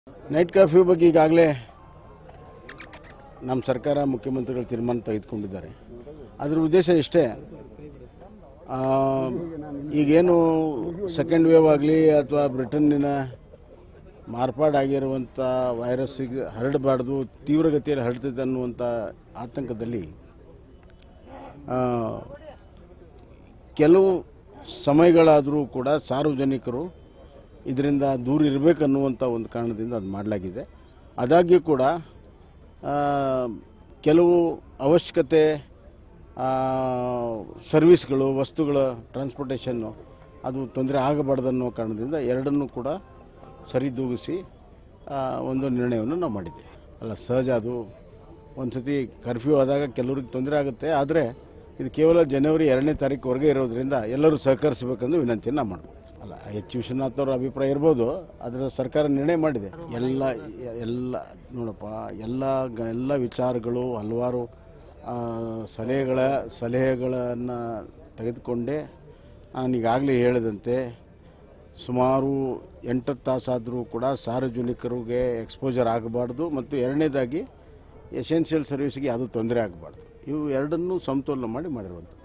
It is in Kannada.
ನೈಟ್ ಕರ್ಫ್ಯೂ ಬಗ್ಗೆ ಈಗಾಗಲೇ ನಮ್ಮ ಸರ್ಕಾರ ಮುಖ್ಯಮಂತ್ರಿಗಳು ತೀರ್ಮಾನ ತೆಗೆದುಕೊಂಡಿದ್ದಾರೆ. ಅದರ ಉದ್ದೇಶ ಇಷ್ಟೇ, ಈಗೇನು ಸೆಕೆಂಡ್ ವೇವ್ ಆಗಲಿ ಅಥವಾ ಬ್ರಿಟನ್ನಿನ ಮಾರ್ಪಾಡಾಗಿರುವಂಥ ವೈರಸ್ಸಿಗೆ ಹರಡಬಾರ್ದು, ತೀವ್ರಗತಿಯಲ್ಲಿ ಹರಡ್ತಿದೆ ಅನ್ನುವಂಥ ಆತಂಕದಲ್ಲಿ ಕೆಲವು ಸಮಯಗಳಾದರೂ ಕೂಡ ಸಾರ್ವಜನಿಕರು ಇದರಿಂದ ದೂರ ಇರಬೇಕನ್ನುವಂಥ ಒಂದು ಕಾರಣದಿಂದ ಅದು ಮಾಡಲಾಗಿದೆ. ಆದಾಗ್ಯೂ ಕೂಡ ಕೆಲವು ಅವಶ್ಯಕತೆ ಸರ್ವಿಸ್ಗಳು, ವಸ್ತುಗಳ ಟ್ರಾನ್ಸ್ಪೋರ್ಟೇಷನ್ನು ಅದು ತೊಂದರೆ ಆಗಬಾರ್ದನ್ನೋ ಕಾರಣದಿಂದ ಎರಡನ್ನೂ ಕೂಡ ಸರಿದೂಗಿಸಿ ಒಂದು ನಿರ್ಣಯವನ್ನು ನಾವು ಮಾಡಿದ್ದೇವೆ. ಅಲ್ಲ, ಸಹಜ, ಅದು ಒಂದು ಸತಿ ಕರ್ಫ್ಯೂ ಆದಾಗ ಕೆಲವ್ರಿಗೆ ತೊಂದರೆ ಆಗುತ್ತೆ. ಆದರೆ ಇದು ಕೇವಲ ಜನವರಿ 2ನೇ ತಾರೀಕುವರೆಗೆ ಇರೋದ್ರಿಂದ ಎಲ್ಲರೂ ಸಹಕರಿಸಬೇಕೆಂದು ವಿನಂತಿಯನ್ನು ನಾವು ಮಾಡ್ತೀವಿ. ಅಲ್ಲ, ಎಚ್ ವಿಶ್ವನಾಥ್ ಅವರ ಅಭಿಪ್ರಾಯ ಇರ್ಬೋದು, ಅದರ ಸರ್ಕಾರ ನಿರ್ಣಯ ಮಾಡಿದೆ. ಎಲ್ಲ ನೋಡಪ್ಪ, ಎಲ್ಲ ವಿಚಾರಗಳು, ಹಲವಾರು ಸಲಹೆಗಳನ್ನು ತೆಗೆದುಕೊಂಡೇ ನಾನೀಗಾಗಲೇ ಹೇಳಿದಂತೆ ಸುಮಾರು 8 ತಾಸಾದರೂ ಕೂಡ ಸಾರ್ವಜನಿಕರಿಗೆ ಎಕ್ಸ್ಪೋಜರ್ ಆಗಬಾರ್ದು ಮತ್ತು ಎರಡನೇದಾಗಿ ಎಸೆನ್ಷಿಯಲ್ ಸರ್ವಿಸ್ಗೆ ಯಾವುದೂ ತೊಂದರೆ ಆಗಬಾರ್ದು. ಇವು ಎರಡನ್ನೂ ಸಮತೋಲನ ಮಾಡಿರುವಂಥದ್ದು.